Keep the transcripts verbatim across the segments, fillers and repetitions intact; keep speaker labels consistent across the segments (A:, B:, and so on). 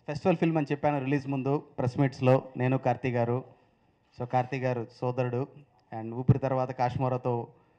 A: Festival film అని చెప్పాను release ముందు ప్రెస్ మీట్స్లో, నేను కార్తీ గారు. సో కార్తీ గారు సోదరుడు, అండ్ ఊపిరి తర్వాత కాశ్మీరాతో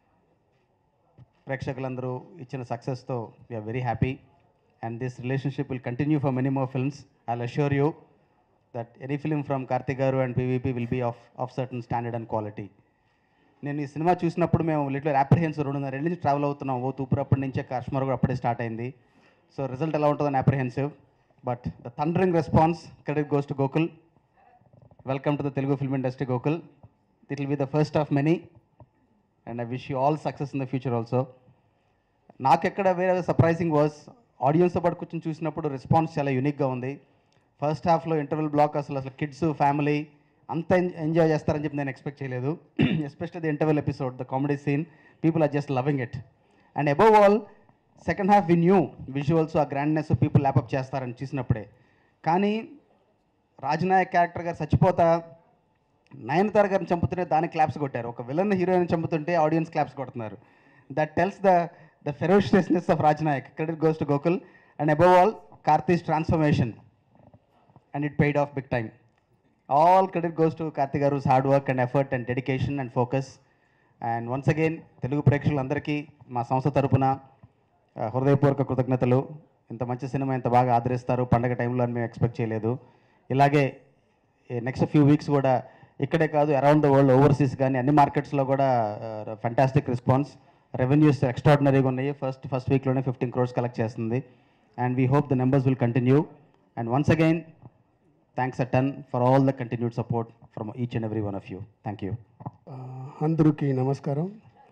A: ప్రేక్షకులందరూ ఇచ్చిన సక్సెస్తో we are very happy, and this relationship will continue for many more films. I will assure you that any film from Karthi garu and PVP will be of of certain standard and quality. నేను ఈ cinema చూసినప్పుడు మేము little అప్రిహెన్సివ్ రెండున్నర రెండు నుంచి travel అవుతున్నాం. ఓ తూపురు అప్పటి నుంచే, కాశ్మీర్ కూడా అప్పుడే స్టార్ట్ అయింది. సో రిజల్ట్ ఎలా ఉంటుందని apprehensive, but the thundering response, credit goes to Gokul. Welcome to the Telugu film industry Gokul. It will be the first of many, and I wish you all success in the future also. నాకెక్కడ వేరే surprising was, ఆడియన్స్తో పాటు కూర్చొని చూసినప్పుడు response చాలా యూనిక్గా ఉంది. First హాఫ్లో interval block అసలు అసలు కిడ్స్ ఫ్యామిలీ అంత ఎంజాయ్ చేస్తారని చెప్పి నేను ఎక్స్పెక్ట్ చేయలేదు. Especially the interval episode, the comedy scene, people are just loving it. And above all second half we new visuals, ఆ గ్రాండ్నెస్ పీపుల్ ల్యాపప్ చేస్తారని చూసినప్పుడే. కానీ రాజనాయక్ క్యారెక్టర్ గారు చచ్చిపోతా నయనతార గారిని చంపుతుంటే దానికి క్లాప్స్ కొట్టారు. ఒక విలన్ హీరోయిన్ చంపుతుంటే ఆడియన్స్ క్లాప్స్ కొడుతున్నారు. That tells the the ferociousness of Rajanayak. Credit goes to Gokul. And above all Karthi's transformation, and it paid off big time. All credit goes to Karthi garu's hard work and effort and dedication and focus. And once again, Telugu ప్రేక్షకులందరికీ మా సంస్థ తరపున హృదయపూర్వక కృతజ్ఞతలు. ఇంత మంచి cinema ఇంత బాగా ఆదరిస్తారు పండగ టైంలో అని మేము ఎక్స్పెక్ట్ చేయలేదు. ఇలాగే నెక్స్ట్ ఫ్యూ వీక్స్ కూడా ఇక్కడే కాదు, అరౌండ్ ద వరల్డ్, ఓవర్సీస్ కానీ అన్ని మార్కెట్స్లో కూడా ఫెంటాస్టిక్ రెస్పాన్స్. రెవెన్యూస్ ఎక్స్ట్రాడినరీగా ఉన్నాయి. ఫస్ట్ ఫస్ట్ వీక్లోనే ఫిఫ్టీన్ క్రోర్స్ కలెక్ట్ చేస్తుంది. And we hope the numbers will continue. And once again, thanks a ton for all the continued support from each and every one of you. Thank you.
B: Andruki namaskaram.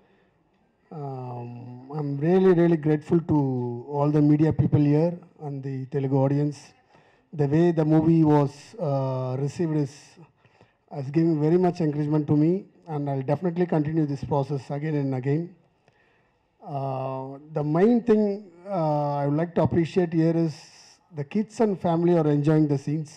B: um, I'm really really grateful to all the media people here and the Telugu audience. The way the movie was uh, received is has given very much encouragement to me, and I'll definitely continue this process again and again. Uh, the main thing uh, I would like to appreciate here is the kids and family are enjoying the scenes.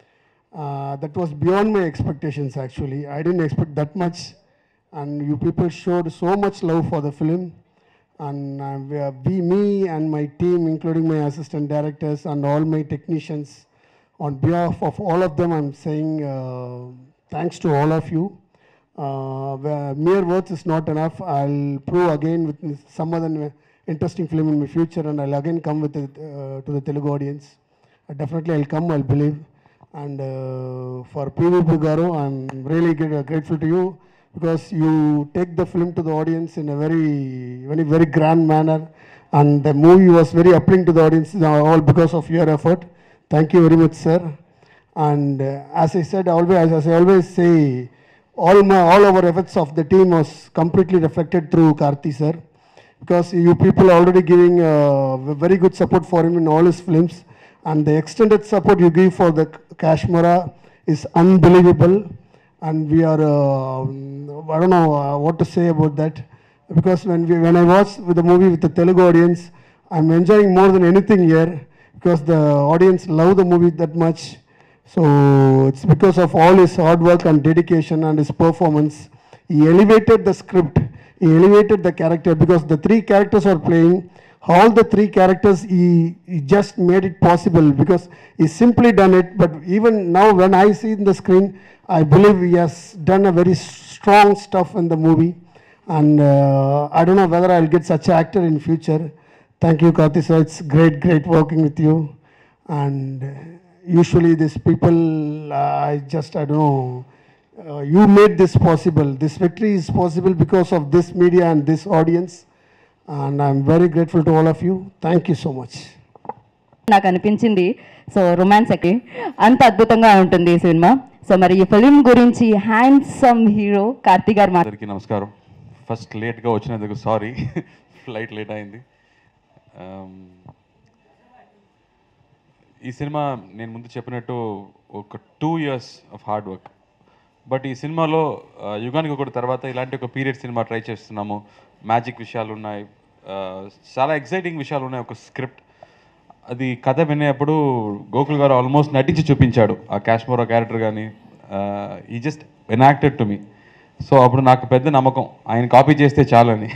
B: Uh, that was beyond my expectations actually. I didn't expect that much, and you people showed so much love for the film. And uh, we, are- we, me and my team, including my assistant directors and all my technicians, on behalf of all of them, I'm saying uh, thanks to all of you. Uh, where mere words is not enough. I'll prove again with some other interesting film in my future, and I'll again come with it uh, to the Telugu audience. Uh, definitely I'll come, I'll believe. And uh, for P V P Garu, I'm really gr- grateful to you, because you take the film to the audience in a very, very, very grand manner, and the movie was very appealing to the audience, uh, all because of your effort. Thank you very much, sir. And uh, as I said, always, as I always say, all my, all our efforts of the team was completely reflected through Karthi, sir, because you people are already giving uh, very good support for him in all his films. And the extended support you give for the Kashmira is unbelievable. And we are, uh, I don't know uh, what to say about that. Because when we, when I watch with the movie with the Telugu audience, I'm enjoying more than anything here, because the audience love the movie that much. So it's because of all his hard work and dedication and his performance. He elevated the script, he elevated the character, because the three characters are playing. All the three characters, he, he just made it possible, because he simply done it. But even now when I see in the screen, I believe he has done a very strong stuff in the movie. And uh, I don't know whether I'll get such an actor in future. Thank you, Karthi sir. It's great, great working with you. And uh, usually these people, uh, I just, I don't know, uh, you made this possible. This victory is possible because of this media and this audience. And I'm very grateful to all of you. Thank you so much.
C: నాకు అనిపించింది. So romance ఎక్కి అంత అద్భుతంగా ఉంటుంది ఈ cinema. So మరి ఈ film గురించి హ్యాండ్సమ్ హీరో కార్తీ గారు మా
D: అందరికీ నమస్కారం. ఫస్ట్ లేట్గా వచ్చినందుకు సారీ, ఫ్లైట్ లేట్ అయింది. Um, ఈ సినిమా నేను ముందు చెప్పినట్టు ఒక two years of hard work. But ఈ సినిమాలో యుగానికి ఒకటి తర్వాత ఇలాంటి ఒక పీరియడ్ సినిమా ట్రై చేస్తున్నాము. మ్యాజిక్ విషయాలు ఉన్నాయి, చాలా ఎక్సైటింగ్ విషయాలు ఉన్నాయి. ఒక స్క్రిప్ట్, అది కథ వినేప్పుడు గోకుల్ గారు ఆల్మోస్ట్ నటించి చూపించాడు ఆ కాశ్మీరా క్యారెక్టర్. కానీ ఈ just enacted to me. So అప్పుడు నాకు పెద్ద నమ్మకం ఆయన కాపీ చేస్తే చాలని.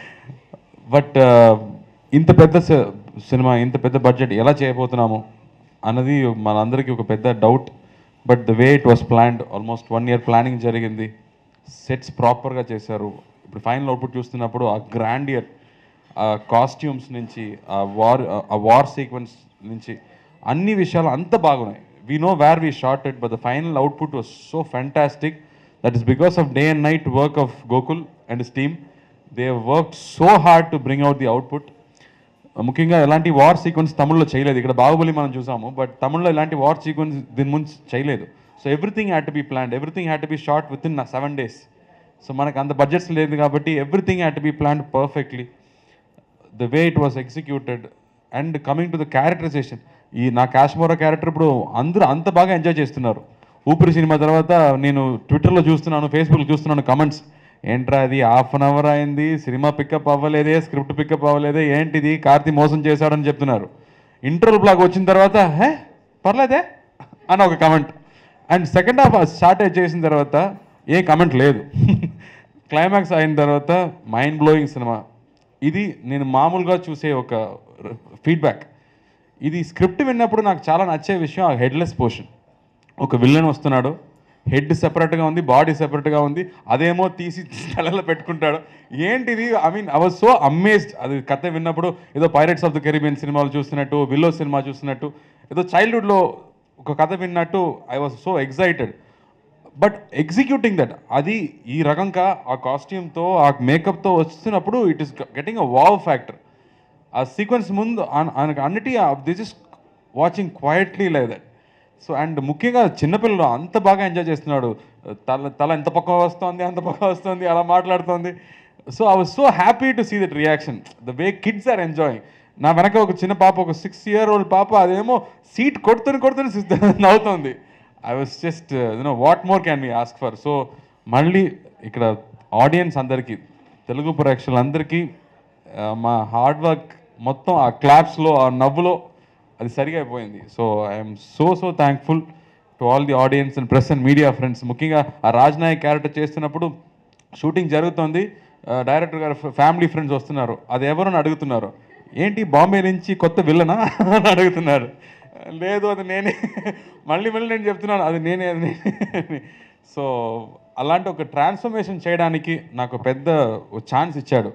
D: బట్ ఇంత పెద్ద సినిమా, ఇంత పెద్ద బడ్జెట్ ఎలా చేయబోతున్నాము, అన్నది మనందరికీ ఒక పెద్ద doubt. But the way it was planned, almost one year planning జరిగింది, సెట్స్ ప్రాపర్గా చేశారు. ఇప్పుడు ఫైనల్ అవుట్పుట్ చూస్తున్నప్పుడు ఆ గ్రాండ్ ఇయర్, ఆ కాస్ట్యూమ్స్ నుంచి, ఆ వార్ ఆ వార్ సీక్వెన్స్ నుంచి అన్ని విషయాలు అంత బాగున్నాయి. We know where we shot it, but the final output was so fantastic. That is because of day and night work of Gokul and his team. They worked so hard to bring out the output. ముఖ్యంగా ఎలాంటి war sequence తమిళ్లో చేయలేదు. ఇక్కడ బాహుబలి మనం చూసాము, but తమిళ్లో ఇలాంటి war sequence దీని ముందు చేయలేదు. So everything had to be planned, everything had to be shot within seven days. So మనకు అంత బడ్జెట్స్ లేదు కాబట్టి everything had to be planned perfectly. The way it was executed and coming to the characterization, ఈ నా Kashmora character ఇప్పుడు అందరూ అంత బాగా ఎంజాయ్ చేస్తున్నారు. ఊపిరి సినిమా తర్వాత నేను ట్విట్టర్లో చూస్తున్నాను, ఫేస్బుక్లో చూస్తున్నాను కమెంట్స్, ఏంట్రా అది హాఫ్ అన్ అవర్ అయింది, సినిమా పికప్ అవ్వలేదే, స్క్రిప్ట్ పికప్ అవ్వలేదే, ఏంటిది కార్తీ మోసం చేశాడని చెప్తున్నారు. ఇంటర్వల్ బ్లాక్ వచ్చిన తర్వాత హే పర్లేదే అని ఒక comment. And second half start చేసిన తర్వాత ఏ కమెంట్ లేదు. క్లైమాక్స్ అయిన తర్వాత మైండ్ బ్లోయింగ్ సినిమా. ఇది నేను మామూలుగా చూసే ఒక ఫీడ్బ్యాక్. ఇది స్క్రిప్ట్ విన్నప్పుడు నాకు చాలా నచ్చే విషయం ఆ హెడ్లెస్ పోర్షన్. ఒక విలన్ వస్తున్నాడు, హెడ్ సెపరేట్గా ఉంది, బాడీ సెపరేట్గా ఉంది, అదేమో తీసి తలలో పెట్టుకుంటాడు. ఏంటిది, I mean I was so amazed. అది కథ విన్నప్పుడు ఏదో పైరేట్స్ ఆఫ్ ద కెరీబియన్ సినిమాలు చూస్తున్నట్టు, విల్లో సినిమా చూస్తున్నట్టు, ఏదో చైల్డ్హుడ్లో ఒక కథ విన్నట్టు I was so excited. But executing that, అది ఈ రకంగా ఆ కాస్ట్యూమ్తో ఆ మేకప్తో వస్తున్నప్పుడు it is getting a wow factor. ఆ సీక్వెన్స్ ముందు ఆయనకు అన్నిటి this is watching quietly like that. So and ముఖ్యంగా చిన్నపిల్లలు అంత బాగా ఎంజాయ్ చేస్తున్నాడు. తల తల ఎంత పక్క వస్తుంది, అంత పక్క వస్తుంది, అలా మాట్లాడుతుంది. So I was so happy to see that reaction, the way kids are enjoying. నా వెనక ఒక చిన్న పాప, ఒక సిక్స్ ఇయర్ ఓల్డ్ పాప, అదేమో సీట్ కొడుతుని కొడుతుని నవ్వుతుంది. I was just you know what more can we ask for. So మళ్ళీ ఇక్కడ ఆడియన్స్ అందరికీ, తెలుగు ప్రేక్షకులందరికీ మా హార్డ్ వర్క్ మొత్తం ఆ క్లాప్స్లో, ఆ నవ్వులో అది సరిగా అయిపోయింది. So I'm so so thankful to all the audience and press and media friends. ముఖ్యంగా ఆ రాజ్నాయక్ క్యారెక్టర్ చేస్తున్నప్పుడు షూటింగ్ జరుగుతుంది, డైరెక్టర్ గారు ఫ్యామిలీ ఫ్రెండ్స్ వస్తున్నారు, అది ఎవరని అడుగుతున్నారు, ఏంటి బాంబే నుంచి కొత్త విల్లనా అని అడుగుతున్నారు. లేదు అది నేనే, మళ్ళీ మళ్ళీ నేను చెప్తున్నాను అది నేనే అది నేనే. సో అలాంటి ఒక ట్రాన్స్ఫర్మేషన్ చేయడానికి నాకు పెద్ద ఛాన్స్ ఇచ్చాడు.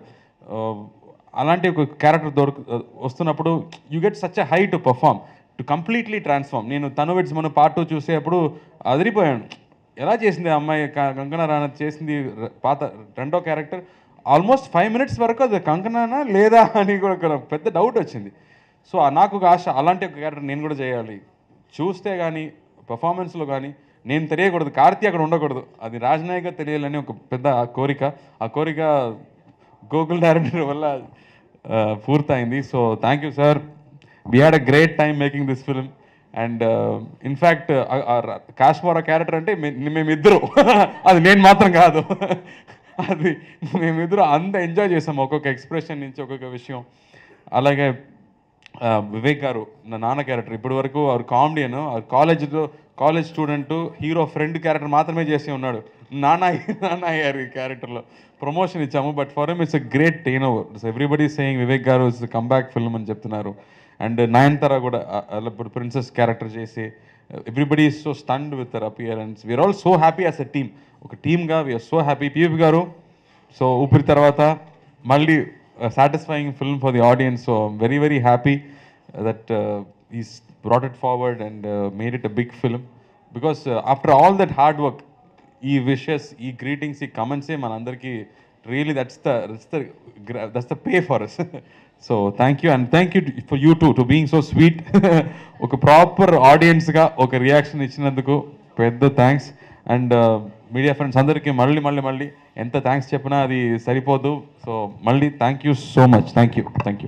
D: అలాంటి ఒక క్యారెక్టర్ దొరకు వస్తున్నప్పుడు you get such a high to perform, to completely transform. నేను తను విడ్స్ మన పార్ట్ టూ చూసేటప్పుడు అదిరిపోయాను. ఎలా చేసింది ఆ అమ్మాయి, కంగనా రనౌత్ చేసింది పాత రెండో క్యారెక్టర్. ఆల్మోస్ట్ ఫైవ్ మినిట్స్ వరకు అది కంగనానా లేదా అని కూడా ఒక పెద్ద డౌట్ వచ్చింది. సో నాకు ఒక ఆశ, అలాంటి ఒక క్యారెక్టర్ నేను కూడా చేయాలి. చూస్తే కానీ పర్ఫార్మెన్స్లో కానీ నేను తెలియకూడదు, కార్తీ అక్కడ ఉండకూడదు, అది రాజ్నాయక్గా తెలియాలని ఒక పెద్ద కోరిక. ఆ కోరిక గోకుల్ డైరెక్టర్ వల్ల పూర్తయింది. So thank you sir, we had a great time making this film. And in fact Kashmora character అంటే మేమిద్దరు, అది నేను మాత్రం కాదు, అది మేమిద్దరు అంత ఎంజాయ్ చేసాం, ఒక్కొక్క ఎక్స్ప్రెషన్ నుంచి ఒక్కొక్క విషయం. అలాగే వివేక్ గారు నా నాన్న క్యారెక్టర్, ఇప్పటి వరకు அவர் కామెడియన్, కాలేజ్లో college student hero friend character మాత్రమే చేసి ఉన్నాడు. నాన్న నాన్న గారి క్యారెక్టర్లో ప్రమోషన్ ఇచ్చాము, but for him it's a great turn over. So everybody saying Vivek గారు ఇట్స్ కంబ్యాక్ ఫిల్మ్ అని చెప్తున్నారు. అండ్ నయనతార కూడా ఇప్పుడు ప్రిన్సెస్ క్యారెక్టర్ చేసి everybody is so stunned with their appearance. We are all so happy as a team, ఒక టీమ్గా we are so happy. PF గారు, so Oopiri తర్వాత మళ్ళీ satisfying film for the audience, so I'm very very happy that uh, he's brought it forward and uh, made it a big film, because uh, after all that hard work, ee wishes, ee greetings, ee comments e manandarki really that's the that's the that's the pay for us. So thank you, and thank you to, for you too to being so sweet. oka proper audience ga oka reaction ichinanduku pedda thanks. And uh, media friends అందరికీ మళ్ళీ మళ్ళీ మళ్ళీ ఎంత thanks చెప్పినా అది సరిపోదు. So మళ్ళీ thank you so much, thank you thank you.